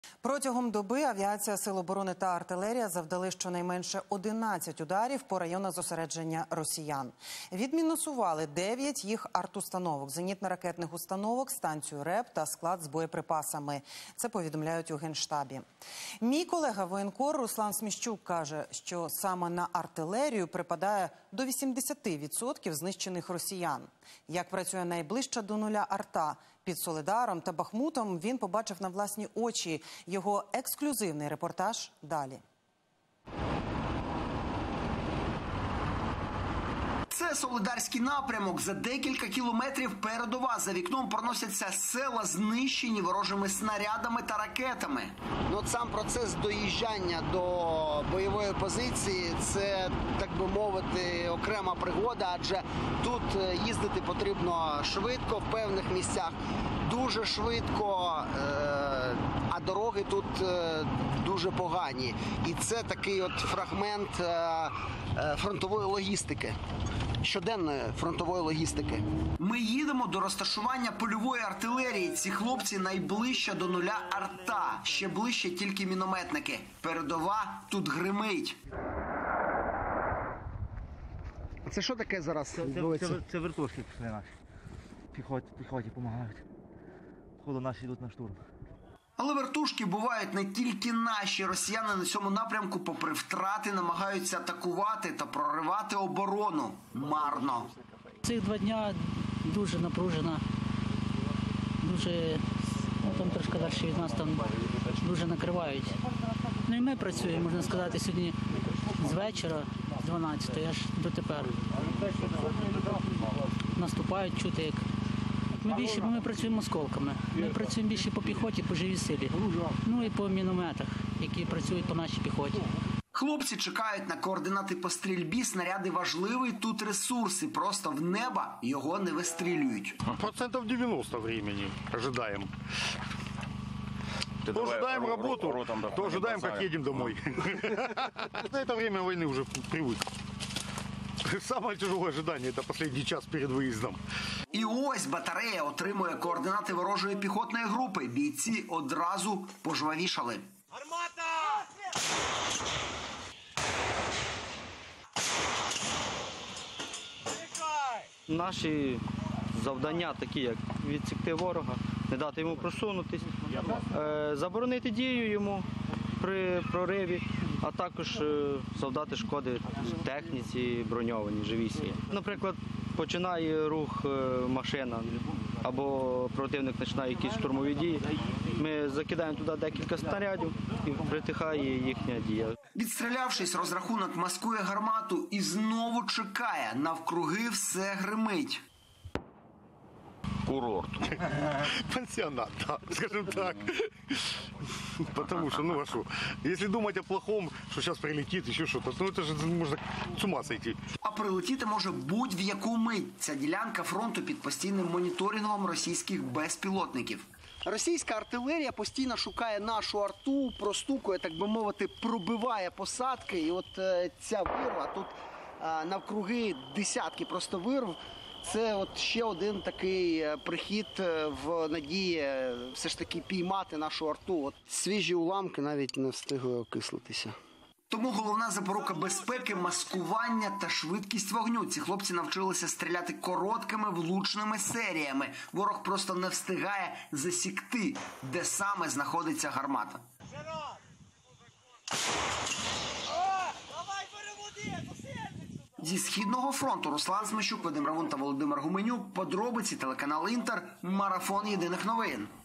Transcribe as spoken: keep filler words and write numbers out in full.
Протягом доби авіація Сил оборони та артилерія завдали щонайменше одинадцять ударів по районах зосередження росіян. Відмінусували дев'ять їх артустановок, зенітно-ракетних установок, станцію РЕП та склад з боєприпасами. Це повідомляють у Генштабі. Мій колега воєнкор Руслан Сміщук каже, що саме на артилерію припадає до вісімдесяти відсотків знищених росіян. Як працює найближча до нуля арта під Солидаром та Бахмутом, він побачив на власні очі. Його ексклюзивний репортаж далі. Це Солидарський напрямок. За декілька кілометрів передова. За вікном проносяться села, знищені ворожими снарядами та ракетами. Ну, от сам процес доїжджання до бойової позиції – це, так би мовити, окрема пригода, адже тут їздити потрібно швидко, в певних місцях дуже швидко, а дороги тут дуже погані. І це такий от фрагмент фронтової логістики. Щоденної фронтової логістики. Ми їдемо до розташування польової артилерії. Ці хлопці найближче до нуля арта. Ще ближче тільки мінометники. Передова тут гримить. Це що таке зараз? Це, це, це, це вертушки пішли наші. Піхоті, піхоті допомагають. Походу наші йдуть на штурм. Але вертушки бувають не тільки наші. Росіяни на цьому напрямку, попри втрати, намагаються атакувати та проривати оборону. Марно. Цих два дня дуже напружена, дуже, ну там трошки далі від нас там дуже накривають. Ну і ми працюємо, можна сказати, сьогодні з вечора, з дванадцятої, аж дотепер. Наступають, чути як. Ми більше, ми працюємо осколками. Ми працюємо більше по піхоті, по живій силі. Ну і по мінометах, які працюють по нашій піхоті. Хлопці чекають на координати по стрільбі. Снаряди важливий тут ресурси. Просто в неба його не вистрілюють. Процентов девяносто времени ожидаем. То ожидаем работу, то ожидаем, как едем домой. На это время войны уже привык. Самое тяжелое ожидание – это последний час перед выездом. І ось батарея отримує координати ворожої піхотної групи. Бійці одразу пожвавішали. Армата! Наші завдання такі, як відсікти ворога, не дати йому просунутись, заборонити дію йому при прориві, а також завдати шкоди техніці броньованій, живій силі. Наприклад, починає рух машина або противник починає якісь штурмові дії, ми закидаємо туди декілька снарядів і притихає їхня дія. Відстрілявшись, розрахунок маскує гармату і знову чекає. Навкруги все гримить. Курорт. Пансионат, да, скажем так. Потому что, ну а что, если думать о плохом, что сейчас прилетит, еще что-то, ну это же можно с ума сойти. А прилетіти може будь-в яку мить. Ця ділянка фронту під постійним моніторингом російських безпілотників. Російська артилерія постійно шукає нашу арту, простукує, так би мовити, пробиває посадки. І от е, ця вирва, тут е, навкруги десятки просто вирв. Це от ще один такий прихід в надії все ж таки піймати нашу арту. От свіжі уламки навіть не встигли окислитися. Тому головна запорука безпеки – маскування та швидкість вогню. Ці хлопці навчилися стріляти короткими, влучними серіями. Ворог просто не встигає засікти, де саме знаходиться гармата. Зі Східного фронту Руслан Сміщук, Вадим Равун та Володимир Гуменюк. Подробиці, телеканал Інтер. Марафон єдиних новин.